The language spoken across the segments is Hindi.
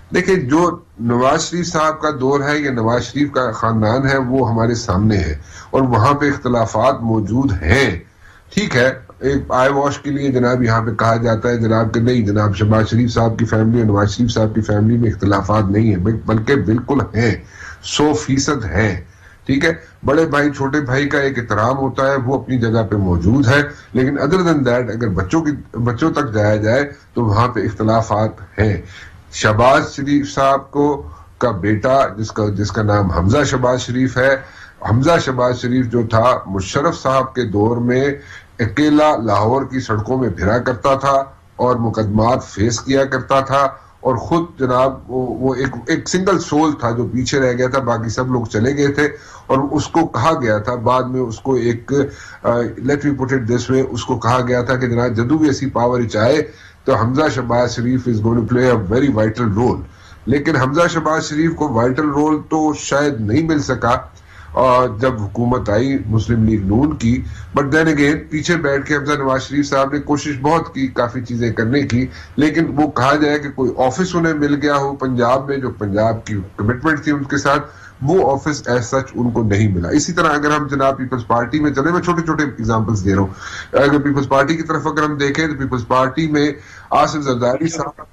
देखिए, जो नवाज शरीफ साहब का दौर है या नवाज शरीफ का खानदान है वो हमारे सामने है और वहां पे इख्तलाफात मौजूद हैं। ठीक है, एक आई वॉश के लिए जनाब यहाँ पे कहा जाता है जनाब कि नहीं जनाब, शहबाज शरीफ साहब की फैमिली और नवाज शरीफ साहब की फैमिली में इख्तलाफात नहीं है, बल्कि बिल्कुल हैं, 100% हैं। ठीक है, बड़े भाई छोटे भाई का एक एहतराम होता है, वो अपनी जगह पे मौजूद है, लेकिन अदर देन दैट अगर बच्चों तक जाया जाए तो वहां पे इख्तलाफात हैं। शहबाज शरीफ साहब को का बेटा जिसका नाम हमजा शहबाज शरीफ है, हमजा शहबाज शरीफ जो था मुशर्रफ साहब के दौर में अकेला लाहौर की सड़कों में फिरा करता था और मुकदमात फेस किया करता था और खुद जनाब वो एक सिंगल सोल था जो पीछे रह गया था, बाकी सब लोग चले गए थे। और उसको कहा गया था बाद में, उसको एक let me put it this way, उसको कहा गया था कि जनाब जदू भी ऐसी पावर चाहे तो Hamza Shahbaz Sharif is going to play a very vital role. लेकिन हमजा शहबाज शरीफ को वाइटल रोल तो शायद नहीं मिल सका और जब हुकूमत आई मुस्लिम लीग नून की, बट देन अगेन पीछे बैठ के हमजा नवाज शरीफ साहब ने कोशिश बहुत की काफी चीजें करने की, लेकिन वो कहा जाए कि कोई ऑफिस उन्हें मिल गया हो पंजाब में, जो पंजाब की कमिटमेंट थी उनके साथ, वो ऑफिस एज सच उनको नहीं मिला। इसी तरह अगर हम जनाब पीपल्स पार्टी में चले, मैं छोटे छोटे एग्जांपल्स दे रहा हूँ, अगर पीपल्स पार्टी की तरफ अगर हम देखें तो पीपल्स पार्टी में आसिफ जरदारी साहब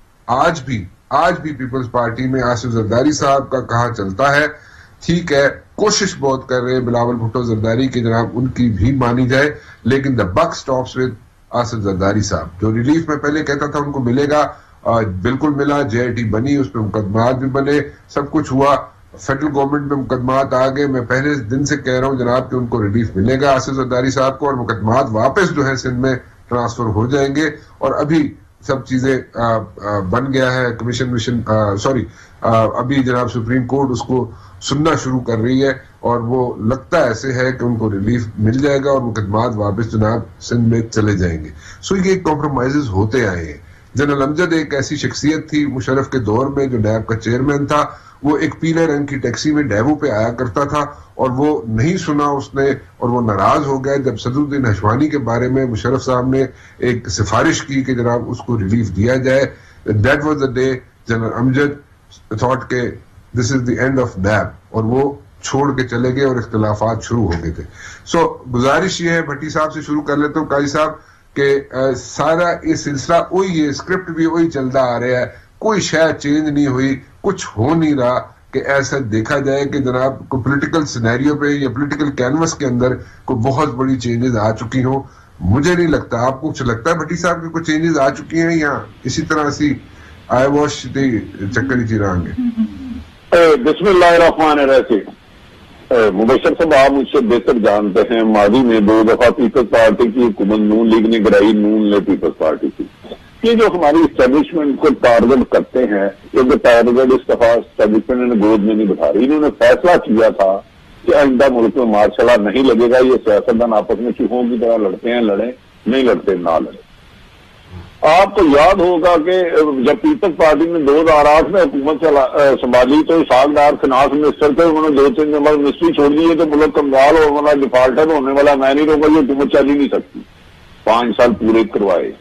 आज भी पीपल्स पार्टी में आसिफ जरदारी साहब का कहा चलता है। ठीक है, कोशिश बहुत कर रहे हैं बिलावल भुट्टो जरदारी की जनाब उनकी भी मानी जाए, लेकिन the buck stops with Asif Zardari साहब। जो रिलीफ में पहले कहता था उनको मिलेगा, बिल्कुल मिला, जेआईटी बनी, उस पर मुकदमात भी बने, सब कुछ हुआ, फेडरल गवर्नमेंट में मुकदमात आ गए। मैं पहले दिन से कह रहा हूं जनाब कि उनको रिलीफ मिलेगा आसिफ जरदारी साहब को और मुकदमात वापस जो है सिंध में ट्रांसफर हो जाएंगे। और अभी सब चीजें बन गया है, कमीशन सॉरी अभी जनाब सुप्रीम कोर्ट उसको सुनना शुरू कर रही है और वो लगता ऐसे है कि उनको रिलीफ मिल जाएगा और मुकदमात वापस जनाब सिंध में चले जाएंगे। सो ये कॉम्प्रोमाइजेस होते आए हैं। जनरल अमजद एक ऐसी शख्सियत थी मुशर्रफ के दौर में जो नैब का चेयरमैन था, वो एक पीले रंग की टैक्सी में डेवो पे आया करता था और वो नहीं सुना उसने और वो नाराज हो गया जब सदरुद्दीन हशवानी के बारे में मुशर्रफ साहब ने एक सिफारिश की कि जनाब उसको रिलीफ दिया जाए। That was the day general Amjad thought के this is the end of NAB और वो छोड़ के चले गए और इख्तिलाफात शुरू हो गए थे। सो गुजारिश ये है, भट्टी साहब से शुरू कर लेते हो काजी साहब, कि सारा ये सिलसिला वही है, स्क्रिप्ट भी वही चलता आ रहा है, कोई शायद चेंज नहीं हुई, कुछ हो नहीं रहा कि ऐसा देखा जाए कि जनाब को पॉलिटिकल सिनेरियो पे या पॉलिटिकल कैनवस के अंदर कोई बहुत बड़ी चेंजेस आ चुकी हो। मुझे नहीं लगता, आपको कुछ लगता है भट्टी साहब की कोई चेंजेस आ चुकी हैं या इसी तरह सी आई वॉश चक्कर ही चिराएंगे? बिस्मिल्लाहिर्रहमानिर्रहीम। मुबशर साहब, आप मुझसे बेहतर जानते हैं, माजी में 2 दफा पीपल्स पार्टी की हुकूमत नून लीग ने गिराई, नून ने पीपल्स पार्टी की। ये जो हमारी इस्टेब्लिशमेंट को टारगेट करते हैं, ये टारगेट इस दफा इस्टेब्लिशमेंट ने गोद में नहीं बिठा रही। इन्होंने फैसला किया था कि आइंदा मुल्क में मार्शल लॉ नहीं लगेगा, ये सियासतदान आपस में चूहों की तरह लड़ते हैं, लड़े, नहीं लड़ते ना लड़े। आपको याद होगा कि जब पीपल्स पार्टी ने 2008 में हुकूमत संभाली तो इसहाक डार फिनांस मिनिस्टर थे, उन्होंने 2-3 नंबर मिनिस्ट्री छोड़ दी है तो मुल्क कंगाल होने वाला, डिफॉल्टर होने वाला, मैं नहीं रहूंगा, ये हुकूमत चल ही नहीं सकती। 5 साल पूरे करवाए।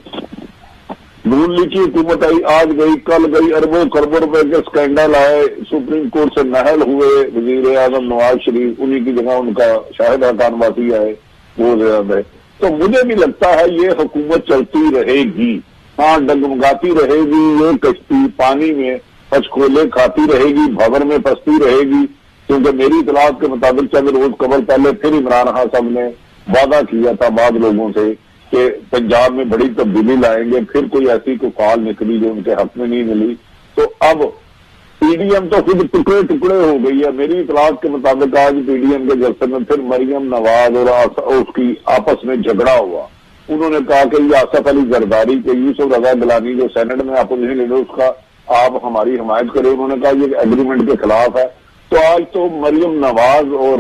नून लीग की हुकूमत आई, आज गई कल गई, अरबों खरबों रुपए के स्कैंडल आए, सुप्रीम कोर्ट से नहल हुए, वजीर आजम नवाज शरीफ, उन्हीं की जगह उनका शाहिद हकान वासी आए, वो ज्यादा है। तो मुझे भी लगता है ये हुकूमत चलती रहेगी, हाँ डगमगाती रहेगी, ये कश्ती पानी में पचकोले खाती रहेगी, भंवर में फंसती रहेगी। क्योंकि मेरी इतलात के मुताबिक चंद रोज कबल पहले फिर इमरान खान साहब ने वादा किया था बाद लोगों से कि पंजाब में बड़ी तब्दीली लाएंगे, फिर कोई ऐसी कोई कॉल निकली जो उनके हक में नहीं मिली। तो अब पीडीएम तो खुद टुकड़े टुकड़े हो गई है। मेरी इतलात के मुताबिक आज पीडीएम के जलसे में फिर मरियम नवाज और उसकी आपस में झगड़ा हुआ। उन्होंने कहा कि ये आसफ अली जरदारी के यूसुफ रजा गिलानी जो सेनेट में अपोजिशन लीडर, उसका आप हमारी हिमायत करें। उन्होंने कहा ये एग्रीमेंट के खिलाफ है। तो आज तो मरियम नवाज और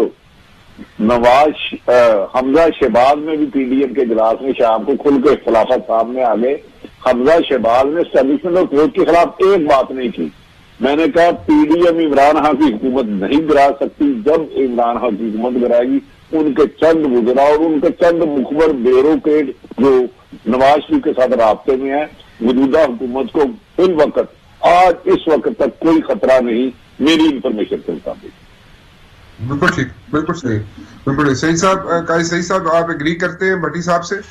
हमजा शहबाज में भी पीडीएम के इजलास में शाम को खुल के खिलाफत सामने आ गए। हमजा शहबाज ने एस्टेब्लिशमेंट और कोर्ट के खिलाफ एक बात नहीं की। मैंने कहा पीडीएम इमरान खान की हुकूमत नहीं गिरा सकती। जब इमरान खान की हुकूमत गिराएगी उनके चंद वुज़रा और उनके चंद मुखबर ब्यूरोक्रेट जो नवाज शरीफ के साथ राब्ते में है, मौजूदा हुकूमत को फिल वक्त आज इस वक्त तक कोई खतरा नहीं, मेरी इंफॉर्मेशन के मुताबिक। बिल्कुल ठीक, बिल्कुल सही, बिल्कुल सही साहब। काजी सही साहब, आप एग्री करते हैं भट्टी साहब से?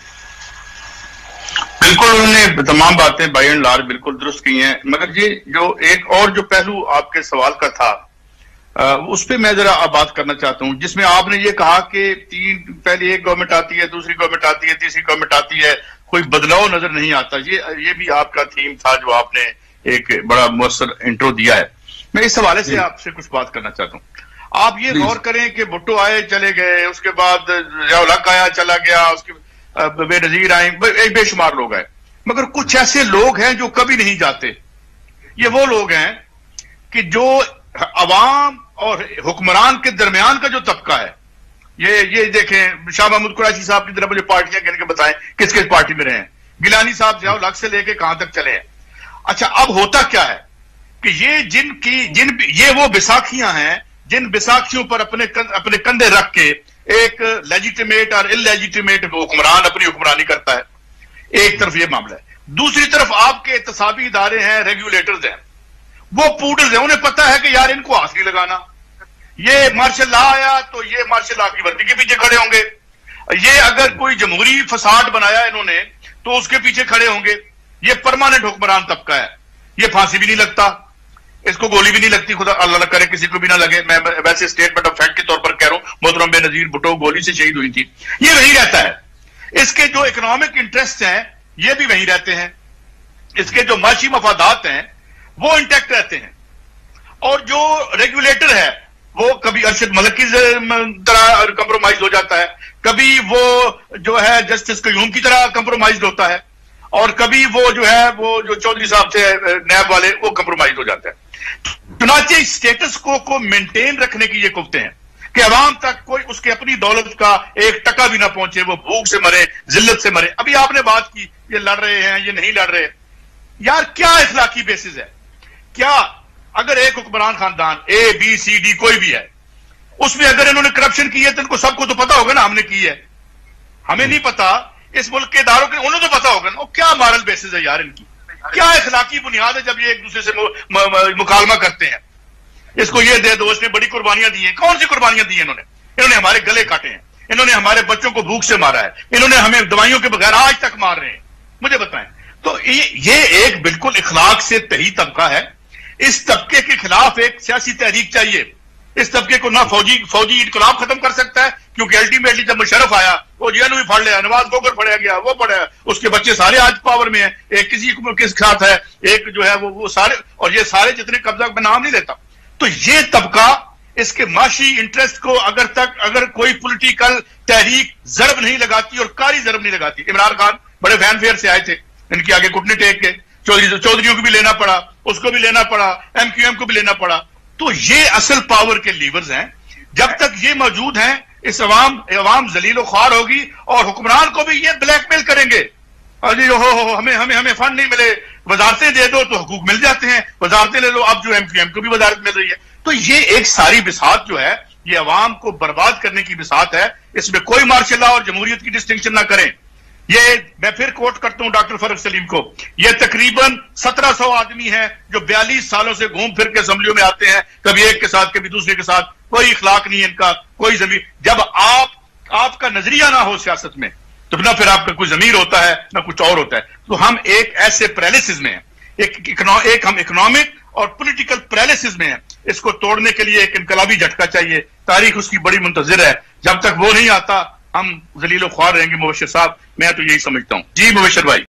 बिल्कुल, उन्होंने तमाम बातें बाय एंड लार्ज बिल्कुल दुरुस्त की हैं, मगर ये जो एक और जो पहलू आपके सवाल का था उस पर मैं जरा बात करना चाहता हूं, जिसमें आपने ये कहा कि पहले एक गवर्नमेंट आती है, दूसरी गवर्नमेंट आती है, तीसरी गवर्नमेंट आती है, कोई बदलाव नजर नहीं आता। ये भी आपका थीम था जो आपने एक बड़ा मुअस्सर इंट्रो दिया है। मैं इस हवाले से आपसे कुछ बात करना चाहता हूं। आप ये गौर करें कि भुट्टो आए चले गए, उसके बाद ज़िया-उल हक आया चला गया, उसके बेनजीर आए, एक बेशुमार लोग आए, मगर कुछ ऐसे लोग हैं जो कभी नहीं जाते। ये वो लोग हैं कि जो अवाम और हुक्मरान के दरमियान का जो तबका है, ये देखें, शाह महमूद कुरैशी साहब की तरफ मुझे पार्टियां गिन के बताएं किस किस पार्टी में रहे हैं। गिलानी साहब ज़िया-उल हक से लेके कहां तक चले हैं। अच्छा, अब होता क्या है कि ये वो बैसाखियां हैं जिन बैसाखियों पर अपने कंधे रख के एक लेजिटिमेट और इलेजिटिमेट हुक्मरान अपनी हुक्मरानी करता है। एक तरफ ये मामला है, दूसरी तरफ आपके एहतसाबी इदारे हैं, रेगुलेटर्स हैं, वो पूडर्स हैं, उन्हें पता है कि यार इनको हाथ नहीं लगाना। ये मार्शल लॉ आया तो ये मार्शल लॉ की वर्दी के पीछे खड़े होंगे, ये अगर कोई जमहूरी फसाद बनाया इन्होंने तो उसके पीछे खड़े होंगे। ये परमानेंट हुक्मरान तबका है, ये फांसी भी नहीं लगता, इसको गोली भी नहीं लगती, खुदा अल्लाह करे किसी को भी ना लगे। मैं वैसे स्टेटमेंट ऑफ फैक्ट के तौर पर कह रहा हूं, मोहतरम बेनजीर भुट्टो गोली से शहीद हुई थी। ये वही रहता है, इसके जो इकोनॉमिक इंटरेस्ट हैं ये भी वही रहते हैं, इसके जो माशी मफादात हैं वो इंटैक्ट रहते हैं, और जो रेगुलेटर है वो कभी अरशद मलिक की तरह कंप्रोमाइज हो जाता है, कभी वो जो है जस्टिस कयूम की तरह कंप्रोमाइज होता है, और कभी वो जो है वो जो चौधरी साहब थे नैब वाले वो कंप्रोमाइज हो जाता है। चुनाचे स्टेटस को मेंटेन रखने की ये कुफ्ते हैं कि अवाम तक कोई उसके अपनी दौलत का एक टका भी ना पहुंचे, वो भूख से मरे, जिल्लत से मरे। अभी आपने बात की ये लड़ रहे हैं, ये नहीं लड़ रहे, यार क्या इखलाकी बेसिस है? क्या अगर एक हुक्मरान खानदान ABCD कोई भी है, उसमें अगर इन्होंने करप्शन की है तो इनको सबको तो पता होगा ना हमने की है, हमें नहीं पता, इस मुल्क के इदारों के उन्हें तो पता होगा ना। क्या मॉरल बेसिस है यार इनकी, क्या इखलाकी बुनियाद है जब ये एक दूसरे से मुकालमा करते हैं? इसको ये दे दो, इसने बड़ी कुर्बानियां दी हैं। कौन सी कुर्बानियां दी हैं इन्होंने हमारे गले काटे हैं, इन्होंने हमारे बच्चों को भूख से मारा है, इन्होंने हमें दवाइयों के बगैर आज तक मार रहे हैं, मुझे बताएं। तो ये एक बिल्कुल इखलाक से तही तबका है। इस तबके के खिलाफ एक सियासी तहरीक चाहिए। इस तबके को ना फौजी इनकलाब खत्म कर सकता है, क्योंकि अल्टीमेटली जब मुशर्रफ आया वो जेल भी फाड़ लिया, नवाज गोगर पढ़ा गया, वो पढ़ा, उसके बच्चे सारे आज पावर में हैं, एक किसी साथ है, एक जो है वो सारे, और ये सारे जितने कब्जा में नाम नहीं लेता। तो ये तबका इसके माशी इंटरेस्ट को अगर कोई पॉलिटिकल तहरीक जरब नहीं लगाती और कारी जरब नहीं लगाती। इमरान खान बड़े फैनफेयर से आए थे, इनके आगे घुटने टेक के, चौधरियों को भी लेना पड़ा, उसको भी लेना पड़ा, MQM को भी लेना पड़ा। तो ये असल पावर के लीवर्स हैं। जब तक ये मौजूद हैं, इस अवाम जलीलो ख्वार होगी, और हुक्मरान को भी ये ब्लैकमेल करेंगे, अरे हो हमें फंड नहीं मिले, वजारतें दे दो तो हुकूक मिल जाते हैं, वजारतें ले लो, अब जो MQM को भी वजारत मिल रही है। तो ये एक सारी बिसात जो है ये अवाम को बर्बाद करने की बिसात है। इसमें कोई मार्शल लॉ और जमहूरियत की डिस्टिंक्शन ना करें। ये मैं फिर कोट करता हूं डॉक्टर फरक सलीम को, ये तकरीबन 1700 आदमी हैं जो 42 सालों से घूम फिर के असेंबलियों में आते हैं, कभी एक के साथ कभी दूसरे के साथ, कोई इखलाक नहीं है इनका, कोई जमीर। जब आपका नजरिया ना हो सियासत में तो ना फिर आपका कोई जमीर होता है ना कुछ और होता है। तो हम एक ऐसे पैरालिसिस में हैं, एक हम इकोनॉमिक और पॉलिटिकल पैरालिसिस में हैं। इसको तोड़ने के लिए एक इनकलाबी झटका चाहिए। तारीख उसकी बड़ी मुंतजिर है, जब तक वो नहीं आता हम जलीलो ख्वार रहेंगे। मुबश्शिर साहब, मैं तो यही समझता हूं। जी मुबश्शिर भाई।